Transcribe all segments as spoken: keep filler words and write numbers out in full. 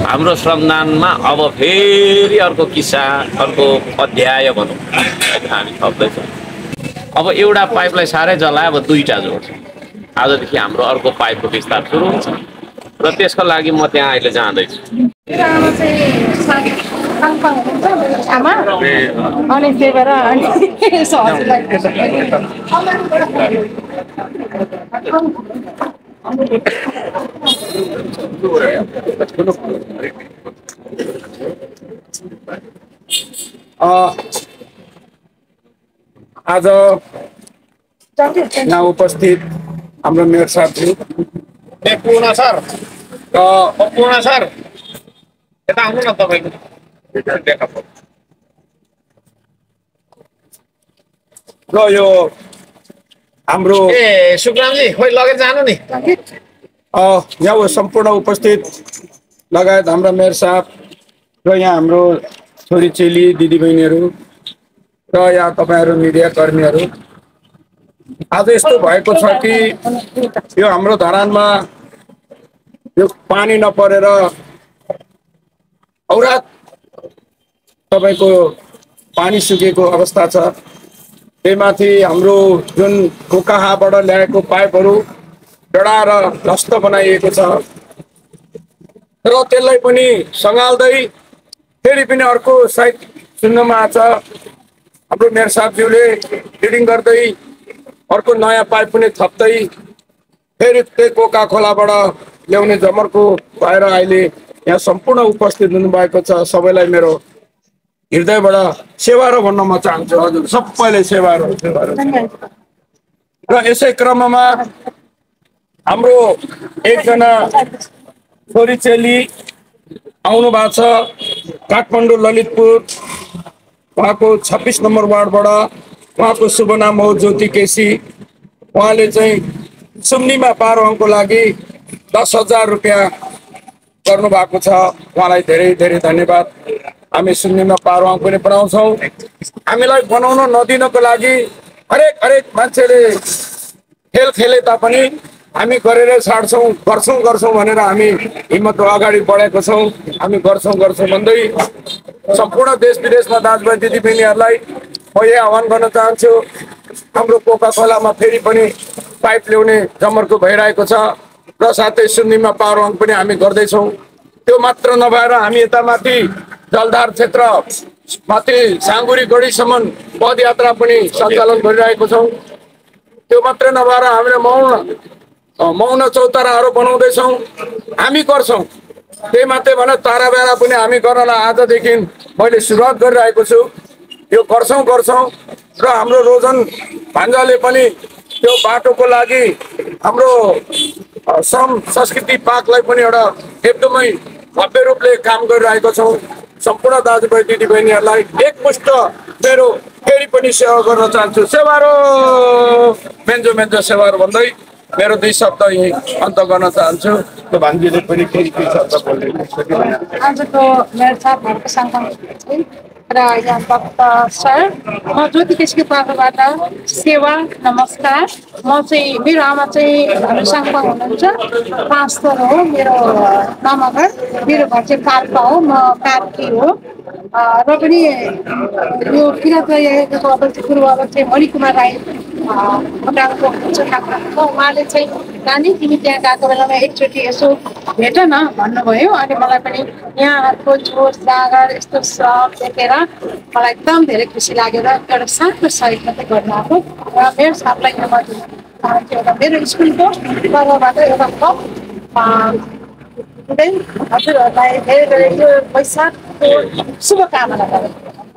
हाम्रो श्रमदानमा अब फेरि अर्को किस्सा अर्को अध्याय भनौँ हामी थप्दैछौँ। अब एउटा पाइपलाई साह्रै जलायो, अब दुईवटा जोड्छ। आजदेखि हाम्रो अर्को पाइपको विस्तार सुरु हुन्छ र त्यसको लागि म त्यहाँ अहिले जाँदैछु। आज यहाँ उपस्थित हाम्रो मेयर साहबज्यू पूर्ण सर पूर्ण सर यता आउनु न तपाईँको र यो हाम्रो ए सुब्रामजी खोइ लगेर जानु नि। यहाँ सम्पूर्ण उपस्थित लगायत हाम्रा मेयर साहब र यहाँ हाम्रो छोरी चेली दिदीबहिनीहरू र यहाँ तपाईँहरू मिडिया कर्मीहरू, आज यस्तो भएको छ कि यो हाम्रो धरानमा यो पानी नपरेर औरात तपाईँको पानी सुकेको अवस्था छ। त्यहीमाथि हाम्रो जुन कोकाहाबाट ल्याएको पाइपहरू डढाएर ध्वस्त बनाइएको छ र त्यसलाई पनि सँगाल्दै फेरि पनि अर्को साइड सुन्नमा आछ हाम्रो मेयर साहबज्यूले रिडिङ गर्दै अर्को नयाँ पाइप पनि थप्दै फेरि त्यही कोका खोलाबाट ल्याउने जमर्को भएर अहिले यहाँ सम्पूर्ण उपस्थित हुनुभएको छ। सबैलाई मेरो हृदयबाट सेवारो भन्न म चाहन्छु। हजुर सबैले सेवारो सेवारो। र यसै क्रममा हाम्रो एकजना छोरी चेली आउनु भएको छ काठमाडौँ ललितपुर, उहाँको छब्बिस नम्बर वार्डबाट। उहाँको शुभ नाम हो ज्योति केसी। उहाँले चाहिँ सुम्निमा पारोङको लागि दस हजार रुपियाँ गर्नु भएको छ। उहाँलाई धेरै धेरै धन्यवाद। हामी सुम्निमा पारोङ पनि बनाउँछौँ। हामीलाई बनाउन नदिनको लागि हरेक हरेक मान्छेले खेल खेले तापनि हामी गरेर छाड्छौँ, गर्छौँ गर्छौँ भनेर हामी हिम्मत अगाडि बढेको छौँ। हामी गर्छौँ गर्छौँ भन्दै सम्पूर्ण देश विदेशमा दाजुभाइ दिदीबहिनीहरूलाई म यही आह्वान गर्न चाहन्छु, हाम्रो कोका खोलामा फेरि पनि पाइप ल्याउने जमर्को भइरहेको छ र साथै सुन्नीमा पारोङ पनि हामी गर्दैछौँ। त्यो मात्र नभएर हामी यता माथि जलधार क्षेत्र माथि साङ्गुरी गढीसम्म पदयात्रा पनि सञ्चालन गरिरहेको छौँ। त्यो मात्र नभएर हामीले मौन मौन चौताराहरू बनाउँदैछौँ, हामी गर्छौँ। त्यही मात्रै भने ताराबेरा पनि हामी गर्नलाई आजदेखि मैले सुरुवात गरिरहेको छु। यो गर्छौँ गर्छौँ र हाम्रो रोजन भान्जाले पनि त्यो बाटोको लागि हाम्रो श्रम संस्कृति पार्कलाई पनि एउटा एकदमै भव्य रूपले काम गरिरहेको छौँ। सम्पूर्ण दाजुभाइ दिदीबहिनीहरूलाई एकमुष्ट मेरो फेरि पनि सेवा गर्न चाहन्छु। सेवारो मेन्जो मेन्जो सेवारो भन्दै मेरो दुई शब्द यही अन्त गर्न चाहन्छु। त्यो भान्जीले पनि केही केही शब्द बोल्दै आजको मेयर साहबहरूको सङ्गम र यहाँ भक्त सर, म ज्योति केसीको तर्फबाट सेवा नमस्कार। म चाहिँ मेरो आमा चाहिँ हाम्रो साङपा हुनुहुन्छ, पाँचथर हो मेरो नमगर। मेरो घर चाहिँ कार्पा हो, म कार्की हो। र पनि यो किराँत रहेको अब चाहिँ पूर्व अब चाहिँ मणिकुमार राई भोटाङको हुनुहुन्छ ठाकुरको। उहाँले चाहिँ नानी तिमी त्यहाँ गएको बेलामा एकचोटि यसो भेट न भन्नुभयो। अनि मलाई पनि यहाँहरूको जोस जाँगर यस्तो सब देखेर मलाई एकदम धेरै खुसी लागेर एउटा सानो सहयोग मात्रै गर्नु आएको। र मेरो साथलाई म चाहन्छु एउटा मेरो स्कुलको तर्फबाट एउटा कप दिँदै हजुरहरूलाई धेरै धेरै यो वैशाखको शुभकामना गरेँ।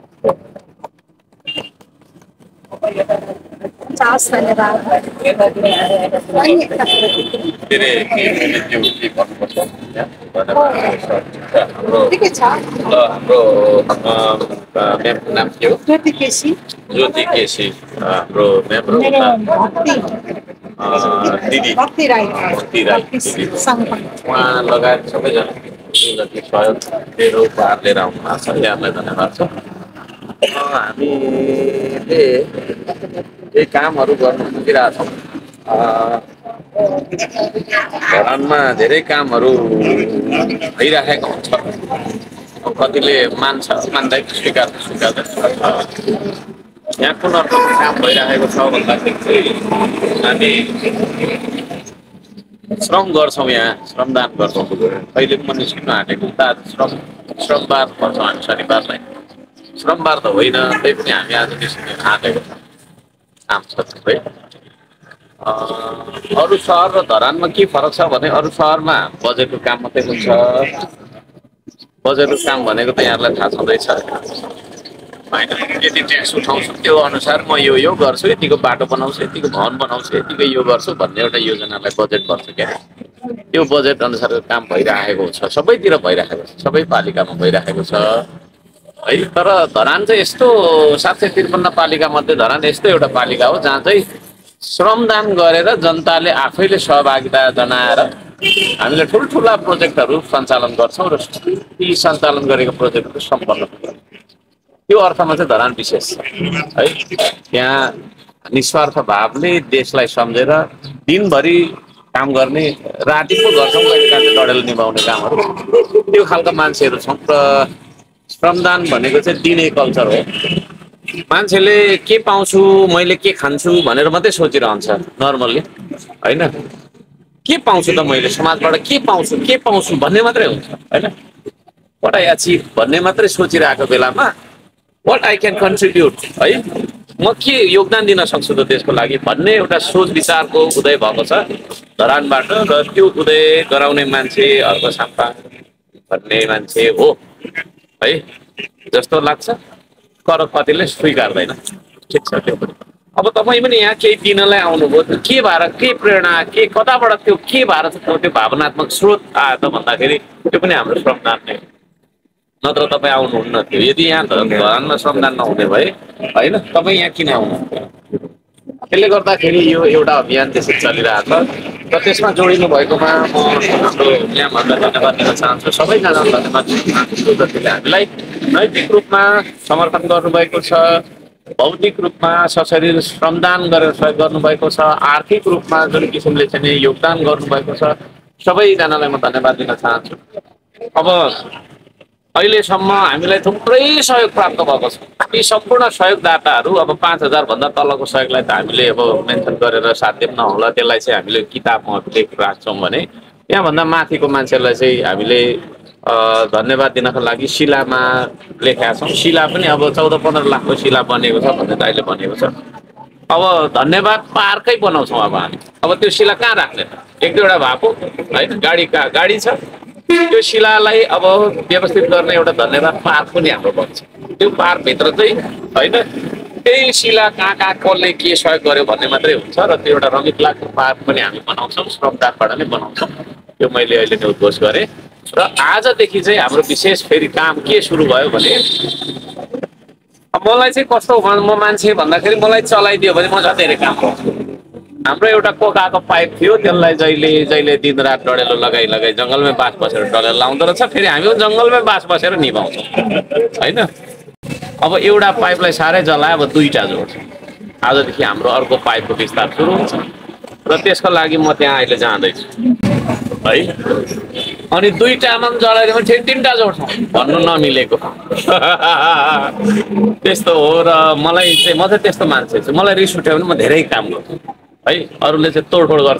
हस्, धन्यवाद। ठिकै छ। हाम्रो म्यामको नाम के हो? ज्योति केसी। ज्योति केसी हाम्रो म्याम र दिदी भक्ति राई। भक्ति राई उहाँ लगायत सबैजना जति सहयोग मेरो उपहार लिएर आउनु भएको छ, यहाँलाई धन्यवाद छ। हामीले केही कामहरू गर्न खोजिरहेछौँ। धरानमा धेरै कामहरू भइराखेको हुन्छ। कतिले मान्छ, मान्दै स्वीकार स्वीकार्दैन। यहाँ कुन अर्को काम भइराखेको छ भन्दाखेरि चाहिँ हामी श्रम गर्छौँ, यहाँ श्रमदान गर्छौँ। कहिले पनि निस्किनु आँटेको त श्रम श्रमबार गर्छौँ हामी शनिबारलाई। श्रमबार त होइन, त्यही पनि हामी आज निस्किनु आँटेको छ, काम छ थुप्रै। अरू सहर र धरानमा के फरक छ भने अरू सहरमा बजेटको काम मात्रै हुन्छ। बजेटको काम भनेको त यहाँलाई थाहा छँदैछ होइन। यति ट्याक्स उठाउँछु त्यो अनुसार म यो यो गर्छु, यतिको बाटो बनाउँछु, यतिको भवन बनाउँछु, यतिको यो गर्छु भन्ने एउटा योजनालाई बजेट गर्छु क्या। त्यो बजेट अनुसारको काम भइराखेको छ, सबैतिर भइराखेको छ, सबै पालिकामा भइराखेको छ है। तर धरान चाहिँ यस्तो सात सय त्रिपन्न पालिका मध्ये धरान यस्तो एउटा पालिका हो जहाँ चाहिँ श्रमदान गरेर जनताले आफैले सहभागिता जनाएर हामीले ठुल्ठुला प्रोजेक्टहरू सञ्चालन गर्छौँ र ती सञ्चालन गरेको प्रोजेक्टहरू सम्पन्न गर्छौँ। त्यो अर्थमा चाहिँ धरान विशेष छ है। यहाँ निस्वार्थ भावले देशलाई सम्झेर दिनभरि काम गर्ने, राति पो गर्छौँ कहिले काहीँ डडेल निभाउने कामहरू, त्यो खालका मान्छेहरू छौँ। र श्रमदान भनेको चाहिँ दिने कल्चर हो। मान्छेले के पाउँछु, मैले के खान्छु भनेर मात्रै सोचिरहन्छ नर्मल्ली होइन। के पाउँछु त मैले समाजबाट, के पाउँछु के पाउँछु भन्ने मात्रै हुन्छ होइन। वाट आई अचिभ भन्ने मात्रै सोचिरहेको बेलामा वाट आई क्यान कन्ट्रिब्युट है, म के योगदान दिन सक्छु त देशको लागि भन्ने एउटा सोच विचारको उदय भएको छ धरानबाट। र त्यो उदय गराउने मान्छे अर्क साम्पा भन्ने मान्छे हो है जस्तो लाग्छ। तर कतिले स्वीकार्दैन, ठिक छ त्यो पनि। अब तपाईँ पनि यहाँ केही दिनलाई आउनुभयो, के भएर, के प्रेरणा, के कताबाट त्यो के भएर त्यो भावनात्मक स्रोत आयो त भन्दाखेरि त्यो पनि हाम्रो श्रमदान नै, नत्र तपाईँ आउनुहुन्न थियो। यदि यहाँ धरानमा श्रमदान नहुने भए होइन तपाईँ यहाँ किन आउनुहुन्थ्यो। त्यसले गर्दाखेरि यो एउटा अभियान त्यसरी चलिरहेको छ र त्यसमा जोडिनु भएकोमा म हाम्रो यहाँभन्दा धन्यवाद दिन चाहन्छु। सबैजनालाई धन्यवाद दिन चाहन्छु जतिले हामीलाई नैतिक रूपमा समर्थन गर्नुभएको छ, भौतिक रूपमा सशरीर श्रमदान गरेर सहयोग गर्नुभएको छ, आर्थिक रूपमा जुन किसिमले चाहिँ योगदान गर्नुभएको छ, सबैजनालाई म धन्यवाद दिन चाहन्छु। अब अहिलेसम्म हामीलाई थुप्रै सहयोग प्राप्त भएको छ। ती सम्पूर्ण सहयोगदाताहरू अब पाँच हजारभन्दा तलको सहयोगलाई त हामीले अब मेन्सन गरेर साध्य नहोला, त्यसलाई चाहिँ हामीले किताबमा लेख राख्छौँ भने यहाँभन्दा माथिको मान्छेलाई चाहिँ हामीले धन्यवाद दिनको लागि शिलामा लेखेका छौँ। शिला पनि अब चौध पन्ध्र लाखको शिला बनेको छ भन्ने दाइले भनेको छ। अब धन्यवाद पार्कै बनाउँछौँ अब हामी। अब त्यो शिला कहाँ राख्ने, एक दुईवटा भएको होइन, गाडी कहाँ गाडी छ, त्यो शिलालाई अब व्यवस्थित गर्ने एउटा धन्यवाद पार्क पनि हाम्रो बन्छ। त्यो पार्कभित्र चाहिँ होइन त्यही शिला कहाँ कहाँ कसले के सहयोग गर्यो भन्ने मात्रै हुन्छ र त्यो एउटा रमित लाग्ने पार्क पनि हामी बनाउँछौँ, श्रमदानबाट नै बनाउँछौँ। त्यो मैले अहिले नै उद्घोष गरेँ। र आजदेखि चाहिँ हाम्रो विशेष फेरि काम के सुरु भयो भने मलाई चाहिँ कस्तो म मान्छे भन्दाखेरि मलाई चलाइदियो भने म धेरै काम गर्छु। हाम्रो एउटा कोकाको पाइप थियो, त्यसलाई जहिले जहिले दिनरात डढेलो लगाइ लगाइ जङ्गलमै बास बसेर डढेलो लाउँदो रहेछ। फेरि हामी जङ्गलमै बास बसेर निभाउँछौँ होइन। अब एउटा पाइपलाई साह्रै जलायो, अब दुईवटा जोड्छौँ। आजदेखि हाम्रो अर्को पाइपको विस्तार सुरु हुन्छ र त्यसको लागि म त्यहाँ अहिले जाँदैछु है। अनि दुईवटामा पनि जलाइदियो भने फेरि तिनवटा जोड्छौँ भन्नु नमिलेको त्यस्तो हो। र मलाई चाहिँ म चाहिँ त्यस्तो मान्छे छु, मलाई रिस उठ्यो भने म धेरै काम गर्छु है। अरूले चाहिँ तोडफोड गर्छ,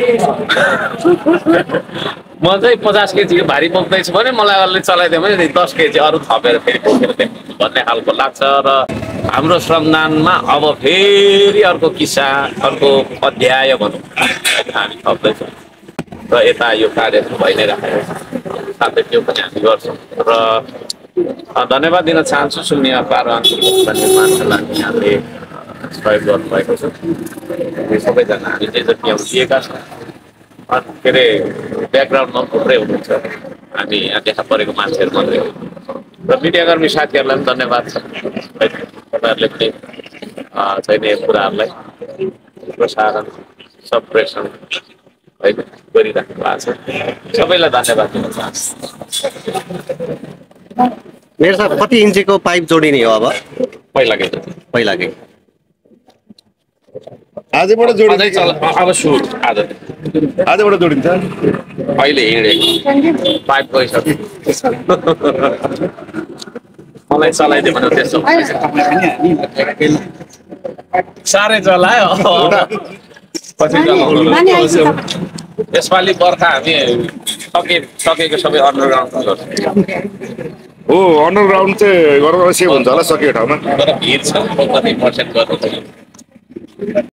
म चाहिँ पचास केजी भारी बोक्दैछु भने मलाई अरूले चलाइदियो भने दस केजी अरू थपेर फेरि बोकेर भन्ने खालको लाग्छ। र हाम्रो श्रमदानमा अब फेरि अर्को किस्सा, अर्को अध्याय भनौँ हामी थप्दैछौँ र यता यो कार्य भइ नै राखेको छ, साथै त्यो पनि हामी गर्छौँ। र धन्यवाद दिन चाहन्छु शून्य पारो निर्माणलाई यहाँले सहयोग गर्नुभएको छ। सबैजना हामी जे जति अब दिएका छौँ के अरे ब्याकग्राउन्डमा थुप्रै हुनुहुन्छ, हामी यहाँ देखा परेको मान्छेहरू मात्रै हो। र मिडियाकर्मी साथीहरूलाई पनि धन्यवाद छ, तपाईँहरूले पनि चाहिने कुराहरूलाई प्रसारण सम्प्रेषण होइन गरिराख्नु भएको छ। सबैलाई धन्यवाद दिन चाहन्छु। मेरो साहब कति इन्चीको पाइप जोडिने हो अब? पहिलाकै पहिलाकै आजैबाट अझै जोडिन्छ चला अब सुरु आज आजबाट जोडिन्छ अहिले हिँडेको पाइप गइसक्यो मलाई चलाइदियो भने त्यसो साह्रै चलायो पछि चलाउनु यसपालि बर्खा हामी सके सकेको सबै अन्डरग्राउन्ड गर्छौँ हो अन्डरग्राउन्ड चाहिँ गर्दा सेभ हुन्छ होला सकियो ठाउँमा तर भिड छ कति पर्सेन्ट गर्नु